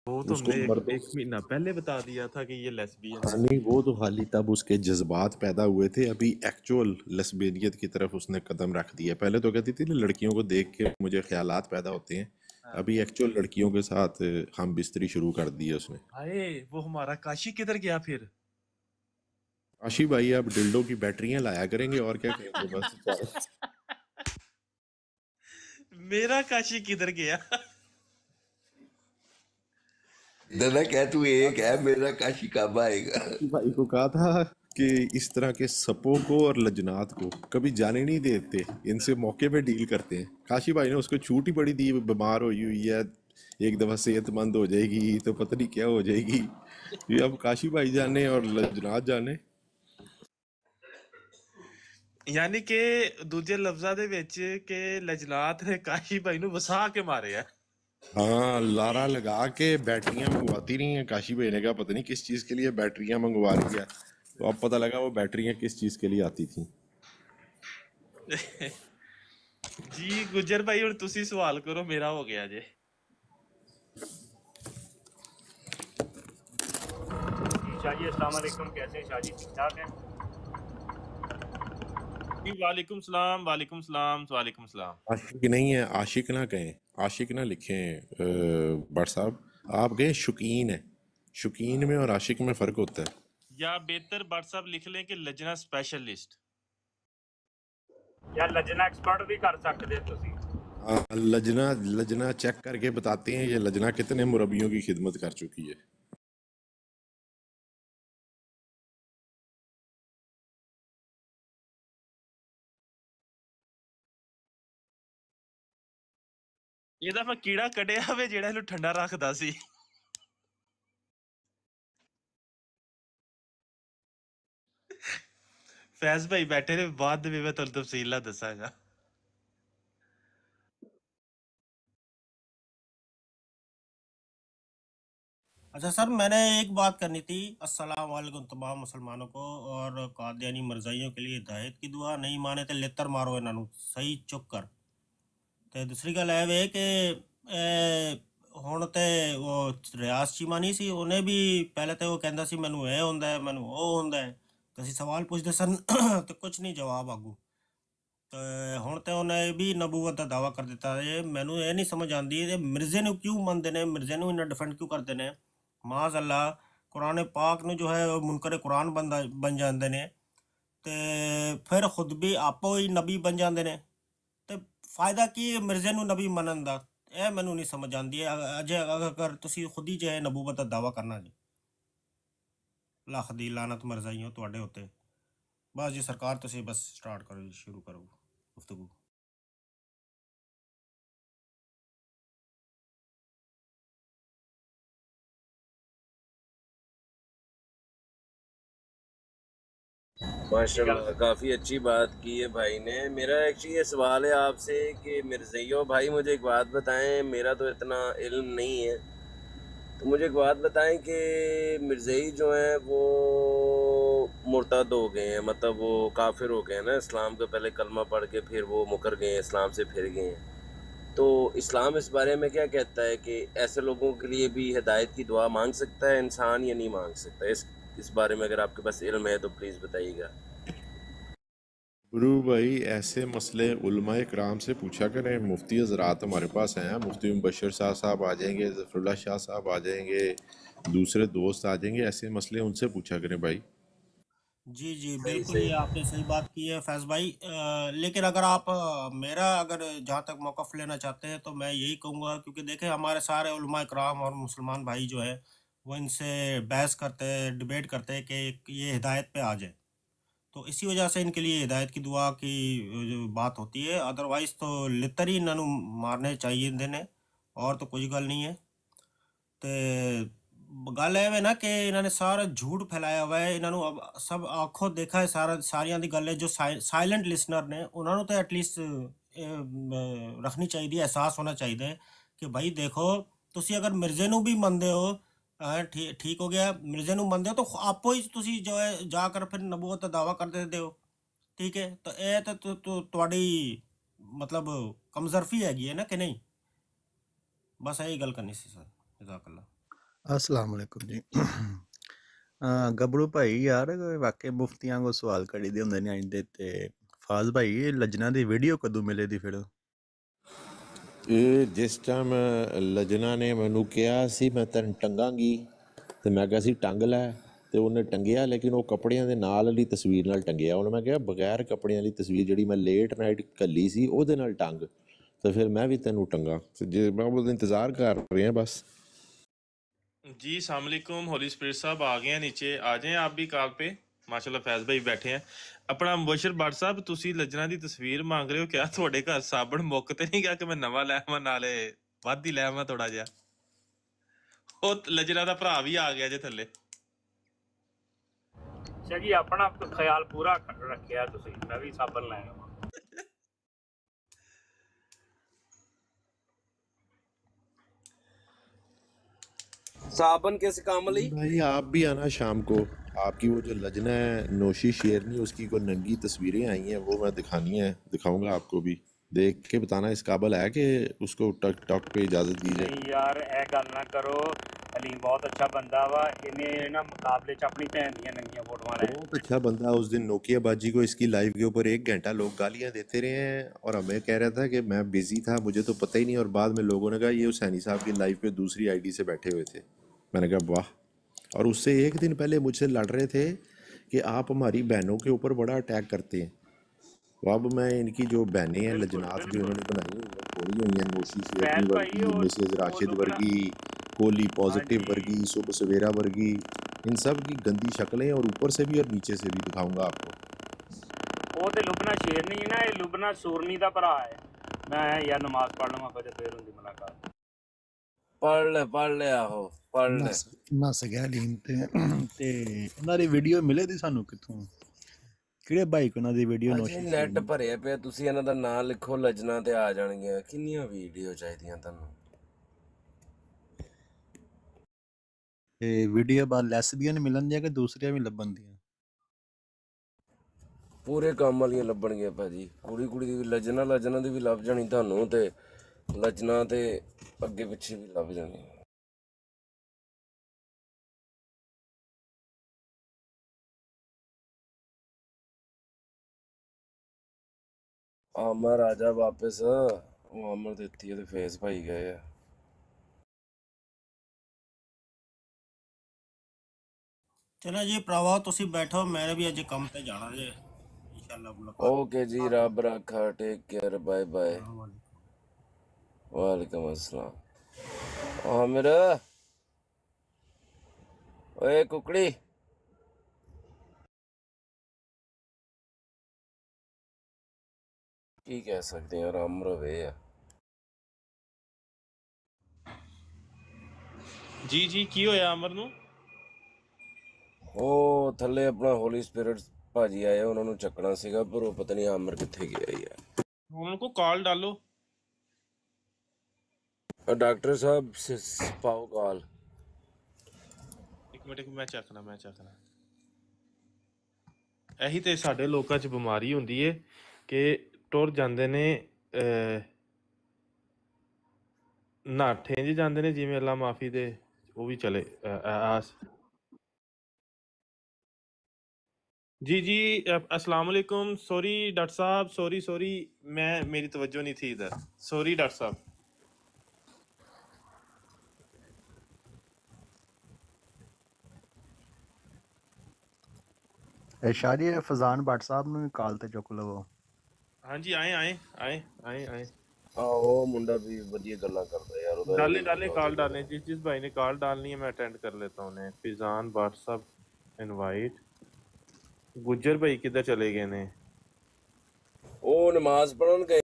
वो तो उसको हमने मर्दों एक महीना पहले बता दिया था कि ये लेस्बियन हाँ है। नहीं, वो तो खाली तब उसके जज्बात पैदा हुए थे, अभी एक्चुअल लेस्बियनियत की तरफ उसने कदम रख दिया। पहले तो कहती थी ना लड़कियों को देख के मुझे ख्यालात पैदा होते हैं, हाँ। अभी एक्चुअल लड़कियों के साथ हम बिस्तरी शुरू कर दी है उसने। हाय, वो हमारा काशी किधर गया फिर? आशी भाई अब डिल्डो की बैटरियां लाया करेंगे और क्या करेंगे बस। मेरा काशी किधर गया? दादा क्या तू एक है, मेरा काशी कब आएगा? आशी भाई को कहा था कि इस तरह के सपों को और लजनात को कभी जाने नहीं देते, इनसे मौके पे डील करते हैं। काशी भाई ने उसको छूट ही पड़ी थी, बीमार हुई है, एक दफा सेहतमंद हो जाएगी तो पता नहीं क्या हो जाएगी। ये अब काशी भाई जाने और लजनात जाने। यानी कि दूजे लफ्जां दे विच के लजनात ने काशी भाई नु वसा के मारे है। हाँ, लारा लगा के बैटरियां मंगवाती रही हैं। काशी भाई ने कहा पता नहीं किस चीज के लिए बैटरियां मंगवा रही है, तो अब पता लगा वो बैटरियां किस चीज के लिए आती थी। जी गुजर भाई हुण तुसी सवाल करो, मेरा हो गया जे। जी शाह जी अस्सलाम वालेकुम, कैसे हैं शाह जी, ठीक ठाक हैं? जी वालेकुम सलाम, वालेकुम सलाम, वालेकुम सलाम। आशिक नहीं है, आशिक ना कहें, आशिक ना लिखें। भट्ट साहब आप गए शौकीन है, शौकीन में और आशिक में फ़र्क होता है। या बेहतर व्हाट्सएप लिख लें कि लजना स्पेशलिस्ट। या लजना एक्सपर्ट भी कर सकते हैं तुसी। लजना लजना चेक करके बताते हैं ये लजना कितने मुरब्बियों की खिदमत कर चुकी है। ये दफा कीड़ा कढ़िया वे जेड़ा इनू ठंडा रखदा सी। फैज भाई बैठे ने, बाद में मैं तुहानू तफसीला दसांगा। अच्छा सर, मैंने एक बात करनी थी। अस्सलाम वालेकुम तमाम मुसलमानों को, और कादियानी मरजाइयों के लिए हिदायत की दुआ। नहीं माने तो लेतर मारो इन्हों सही चुक कर। ਤੇ ਦੂਸਰੀ ਗੱਲ ਇਹ ਵੇ ਕਿ ਹੁਣ ਤੇ ਉਹ ਰਿਆਜ਼ ਚੀਮਾ ਨਹੀਂ ਸੀ, ਉਹਨੇ ਵੀ ਪਹਿਲੇ ਤੇ ਉਹ ਕਹਿੰਦਾ ਸੀ ਮੈਨੂੰ ਇਹ ਹੁੰਦਾ ਹੈ, ਮੈਨੂੰ ਉਹ ਹੁੰਦਾ ਹੈ, ਤੇ ਅਸੀਂ ਸਵਾਲ ਪੁੱਛਦੇ ਸਨ ਤੇ ਕੁਝ ਨਹੀਂ ਜਵਾਬ ਆਗੂ। ਤੇ ਹੁਣ ਤੇ ਉਹਨੇ ਵੀ ਨਬੂਵਤ ਦਾ ਦਾਵਾ ਕਰ ਦਿੱਤਾ ਹੈ। ਮੈਨੂੰ ਇਹ ਨਹੀਂ ਸਮਝ ਆਉਂਦੀ ਇਹ ਮਿਰਜ਼ੇ ਨੂੰ ਕਿਉਂ ਮੰਨਦੇ ਨੇ, ਮਿਰਜ਼ੇ ਨੂੰ ਇਹਨਾਂ ਡਿਫੈਂਡ ਕਿਉਂ ਕਰਦੇ ਨੇ। ਮਾਜ਼ ਅੱਲਾ ਕੁਰਾਨ ਪਾਕ ਨੂੰ ਜੋ ਹੈ ਉਹ ਮੁਨਕਰ ਕੁਰਾਨ ਬਣ ਜਾਂਦੇ ਨੇ, ਤੇ ਫਿਰ ਖੁਦ ਵੀ ਆਪੋ ਹੀ ਨਬੀ ਬਣ ਜਾਂਦੇ ਨੇ। ਤੇ ਫਾਇਦਾ ਕੀ ਹੈ ਮਿਰਜ਼ੇ ਨੂੰ ਨਬੀ ਮੰਨਣ ਦਾ? ਇਹ ਮੈਨੂੰ ਨਹੀਂ ਸਮਝ ਆਉਂਦੀ ਹੈ। ਅਜੇ ਅਗਰ ਤੁਸੀਂ ਖੁਦ ਹੀ ਜੋ ਹੈ ਨਬੂਵਤ ਦਾ ਦਾਵਾ ਕਰਨਾ ਜੀ, ਲੱਖ ਦੀ ਲਾਨਤ ਮਰਜ਼ਾਈਓ ਤੁਹਾਡੇ ਉੱਤੇ। ਬਸ ਜੀ ਸਰਕਾਰ ਤੁਸੀਂ ਬਸ ਸਟਾਰਟ ਕਰੋ ਜੀ, ਸ਼ੁਰੂ ਕਰੋ ਗੁਫ਼ਤਗੂ। माशाल्लाह काफ़ी अच्छी बात की है भाई ने। मेरा एक्चुअली ये सवाल है आपसे कि मिर्ज़इयों भाई मुझे एक बात बताएं, मेरा तो इतना इल्म नहीं है, तो मुझे एक बात बताएं कि मिर्ज़ई जो हैं वो मुर्तद हो गए हैं, मतलब वो काफिर हो गए हैं ना, इस्लाम के पहले कलमा पढ़ के फिर वो मुकर गए हैं, इस्लाम से फिर गए हैं। तो इस्लाम इस बारे में क्या कहता है कि ऐसे लोगों के लिए भी हिदायत की दुआ मांग सकता है इंसान या नहीं मांग सकता? इस बारे में अगर आपके पास इल्म है तो प्लीज़ बताइएगा। गुरु भाई ऐसे मसले उलमाए कराम से पूछा करें। मुफ्ती हजरात हमारे पास हैं, मुफ्ती मुबशर साहब आ जाएंगे, ज़फ़रुल्लाह शाह साहब आ जाएंगे, दूसरे दोस्त आ जाएंगे, ऐसे मसले उनसे पूछा करें भाई। जी जी सही बिल्कुल, सही ये आपने सही बात की है फैज़ भाई। लेकिन अगर आप मेरा अगर जहाँ तक मौक़िफ़ लेना चाहते हैं तो मैं यही कहूँगा, क्योंकि देखें हमारे सारे उलमा इकराम और मुसलमान भाई जो है वो इनसे बहस करते हैं, डिबेट करते हैं कि ये हिदायत पे आ जाए। तो इसी वजह से इनके लिए हिदायत की दुआ की जो बात होती है। अदरवाइज़ तो लितर ही इन्हों मारने चाहिए देने, और तो कुछ गल नहीं है। तो गल ਇਹ ना कि इन्होंने सारा झूठ फैलाया हुआ है। इन्हों अब सब आँखों देखा है सारा, सारियां दी गल है। जो साइलेंट लिसनर ने उन्होंने तो एटलीस्ट रखनी चाहिए, एहसास होना चाहिए कि भाई देखो तुसी अगर मिर्जे ਨੂੰ भी ਮੰਨਦੇ ਹੋ, ठीक हो गया, मिर्जे ਨੂੰ ਮੰਨਦੇ ਹੋ तो आपो ही तुसी जो है जाकर फिर नबूवत ਦਾ दावा कर देते हो। ठीक है, तो ਇਹ तो ਤੁਹਾਡੀ मतलब कमजरफी हैगी है ना कि नहीं। बस यही गल करनी सी सर, जज़ाकल्लाह। अस्सलाम वालेकुम जी। ਗੱਭਰੂ ਭਾਈ ਯਾਰ ਵਾਕਈ ਮੁਫਤੀਆਂ ਕੋ ਸਵਾਲ ਕਰੀਦੇ ਹੁੰਦੇ ਨੇ ਆਇੰਦੇ ਤੇ ਫਾਜ਼ ਭਾਈ ਇਹ ਲਜਨਾ ਦੀ ਵੀਡੀਓ ਕਦੋਂ ਮਿਲੇ ਦੀ ਫਿਰ ਇਹ ਜਿਸ ਟਾਈਮ ਲਜਨਾ ਨੇ ਮੈਨੂੰ ਕਿਹਾ ਸੀ ਮੈਂ ਤੈਨੂੰ ਟੰਗਾਂਗੀ ਤੇ ਮੈਂ ਕਿਹਾ ਸੀ ਟੰਗ ਲੈ ਤੇ ਉਹਨੇ ਟੰਗਿਆ ਲੇਕਿਨ ਉਹ ਕੱਪੜਿਆਂ ਦੇ ਨਾਲ ਵਾਲੀ ਤਸਵੀਰ ਨਾਲ ਟੰਗਿਆ ਉਹਨੇ ਮੈਂ ਕਿਹਾ ਬਗੈਰ ਕੱਪੜਿਆਂ ਵਾਲੀ ਤਸਵੀਰ ਜਿਹੜੀ ਮੈਂ ਲੇਟ ਨਾਈਟ ਘੱਲੀ ਸੀ ਉਹਦੇ ਨਾਲ ਟੰਗ ਤੇ ਫਿਰ ਮੈਂ ਵੀ ਤੈਨੂੰ ਟੰਗਾ ਤੇ ਜੇ ਮੈਂ ਉਹਦਾ ਇੰਤਜ਼ਾਰ ਕਰ ਰਿਹਾ बस। जी अस्सलाम वालेकुम होली स्पिरिट साहब आ गए हैं नीचे आ जाएं आप भी कॉल पे माशाल्लाह फैज भाई बैठे हैं अपना मुबशर भट्ट साहब ਤੁਸੀਂ ਲਜਣਾ ਦੀ ਤਸਵੀਰ ਮੰਗ ਰਹੇ ਹੋ ਕਿਆ ਤੁਹਾਡੇ ਘਰ ਸਾਬਣ ਮੁੱਕ ਤੇ ਨਹੀਂ ਗਿਆ ਕਿ ਮੈਂ ਨਵਾਂ ਲੈ ਆਵਾਂ ਨਾਲੇ ਵੱਧ ਹੀ ਲੈ ਆਵਾਂ ਥੋੜਾ ਜਿਹਾ ਉਹ ਲਜਣਾ ਦਾ ਭਰਾ ਵੀ ਆ ਗਿਆ ਜੇ ਥੱਲੇ ਅੱਛਾ ਜੀ ਆਪਣਾ ਖਿਆਲ ਪੂਰਾ ਰੱਖਿਆ ਤੁਸੀਂ ਮੈਂ ਵੀ ਸਾਬਣ ਲੈ ਆਵਾਂ साबन किस काम ली भाई आप भी आना शाम को आपकी वो जो लजना है नौशी शेरनी उसकी कोई नंगी तस्वीरें आई हैं वो मैं दिखाऊंगा आपको भी देख के बताना इस काबिल है कि उसको टक टॉक पे इजाज़त दी जाए। नहीं यार ਇਹ ਗੱਲ ਨਾ ਕਰੋ अलीम बहुत अच्छा बंदा वा इन्हें ना मुकाबले च अपनी भैन दी नंगियां फोटोआं ले बहुत अच्छा बंदा उस दिन नोकिया बाजी को इसकी लाइव के ऊपर 1 घंटा लोग गालियां देते रहे हैं और हमें कह रहा था कि मैं बिजी था मुझे तो पता ही नहीं और बाद में लोगों ने कहा ये हुसैनी साहब की लाइव पे दूसरी आईडी से बैठे हुए थे। मैंने कहा वाह। और उससे 1 दिन पहले मुझसे लड़ रहे थे कि आप हमारी बहनों के ऊपर बड़ा अटैक करते हैं। तो अब मैं इनकी जो बहनें हैं लजनात भी उन्होंने बनाई हुई हैं खोली हुई हैं नौशी शेरनी वर्गी मिसेज राशिद वर्गी कोहली पॉजिटिव वर्गी सुबह सवेरा वर्गी इन सब की गंदी शक्लें और ऊपर से भी और नीचे से भी दिखाऊंगा आपको। ਉਹ ਤੇ ਲੁਬਨਾ ਸ਼ੇਰਨੀ ਹੈ ਨਾ ਇਹ ਲੁਬਨਾ ਸੂਰਨੀ ਦਾ ਭਰਾ ਹੈ ਮੈਂ ਯਾਰ ਨਮਾਜ਼ ਪੜ੍ਹ ਲਵਾਂ ਫਿਰ ਫੇਰ ਹੁੰਦੀ ਮੁਲਾਕਾਤ पढ़ ले आहो पढ़ ले ਨਸ ਗਿਆ ਲੀਨ ਤੇ ਉਹਨਾਂ ਦੀ ਵੀਡੀਓ ਮਿਲੇ ਦੀ ਸਾਨੂੰ ਕਿੱਥੋਂ ਕਿਹੜੇ ਬਾਈਕ ਉਹਨਾਂ ਦੀ ਵੀਡੀਓ ਅਸੀਂ ਨੈਟ ਭਰਿਆ ਪਿਆ ਤੁਸੀਂ ਇਹਨਾਂ ਦਾ ਨਾਮ ਲਿਖੋ ਲਜਣਾ ਤੇ ਆ ਜਾਣਗੀਆਂ ਕਿੰਨੀਆਂ ਵੀਡੀਓ ਚਾਹੀਦੀਆਂ ਤੁਹਾਨੂੰ ਇਹ ਵੀਡੀਓ ਬਾਅਦ ਲੈਸਬੀਅਨ ਮਿਲਣ ਦੀਆਂ ਕਿ ਦੂਸਰੀਆਂ ਵੀ ਲੱਭਣ ਦੀਆਂ ਪੂਰੇ ਕੰਮ ਵਾਲੀਆਂ ਲੱਭਣਗੀਆਂ ਭਾਜੀ ਕੁੜੀ ਦੀ ਵੀ ਲਜਣਾ ਦੀ ਵੀ ਲੱਭ ਜਾਣੀ ਤੁਹਾਨੂੰ ਤੇ ਲਜਣਾ ਤੇ ਅੱਗੇ ਪਿੱਛੇ ਵੀ ਲੱਭ ਜਾਣੀ ਆਮਰ ਆ ਜਾ ਵਾਪਸ ਉਹ ਆਮਰ ਦਿੱਤੀ ਉਹਦੇ ਫੇਸ ਭਾਈ ਗਏ ਆ ਚਲੋ ਜੀ ਭਰਾਵਾ ਤੁਸੀਂ ਬੈਠੋ ਮੈਂ ਵੀ ਅੱਜ ਕੰਮ ਤੇ ਜਾਣਾ ਜੇ ਇਨਸ਼ਾਅੱਲਾ ਮੁਲਾਕਾਤ ओके जी रब रखा टेक केयर बाय बाय वालेकुम अस्सलाम आमिर ओए कुकड़ी की कह सकते हैं आमर वे है ਜੀ ਜੀ ਕੀ ਹੋਇਆ ਅਮਰ ਨੂੰ ਉਹ ਥੱਲੇ ਆਪਣਾ ਹੋਲੀ ਸਪਿਰਿਟ ਭਾਜੀ ਆਏ ਉਹਨਾਂ ਨੂੰ ਚੱਕਣਾ ਸੀਗਾ ਪਰ ਉਹ ਪਤਾ ਨਹੀਂ ਆਮਰ ਕਿੱਥੇ ਗਿਆ ਯਾਰ ਉਹਨਾਂ को कॉल डालो डॉक्टर साहब पाओ कॉल ਇੱਕ ਮਿੰਟ ਮੈਂ ਚੱਕਣਾ ਇਹੀ ਤੇ ਸਾਡੇ ਲੋਕਾਂ 'ਚ ਬਿਮਾਰੀ ਹੁੰਦੀ ਏ ਕਿ ਟੁਰ ਜਾਂਦੇ ਨੇ ਨਾਠੇ ਜਿਹੇ ਜਾਂਦੇ ਨੇ ਜਿਵੇਂ ਅੱਲਾ ਮਾਫੀ ਦੇ ਉਹ ਵੀ ਚਲੇ जी जी अस्सलाम वालेकुम सॉरी डॉक्टर साहब सॉरी मैं मेरी तवज्जो नहीं थी इधर सॉरी डॉक्टर साहब ਸ਼ਾਦੀ ਫਜ਼ਾਨ ਭੱਟ ਸਾਹਿਬ ਨੂੰ ਵੀ ਕਾਲ ਤੇ ਚੁੱਕ ਲਵੋ हाँ जी आए ਉਹ ਮੁੰਡਾ ਵੀ ਵਧੀਆ ਗੱਲਾਂ ਕਰਦਾ ਯਾਰ ਉਹਦਾ डाले कॉल डालें जिस भाई ने कॉल डालनी है मैं अटेंड कर लेता हूँ उन्हें फिजान भट्ट साहब इनवाइट गुज्जर भाई किधर चले गए ने ਉਹ ਨਮਾਜ਼ ਪੜਨ ਗਏ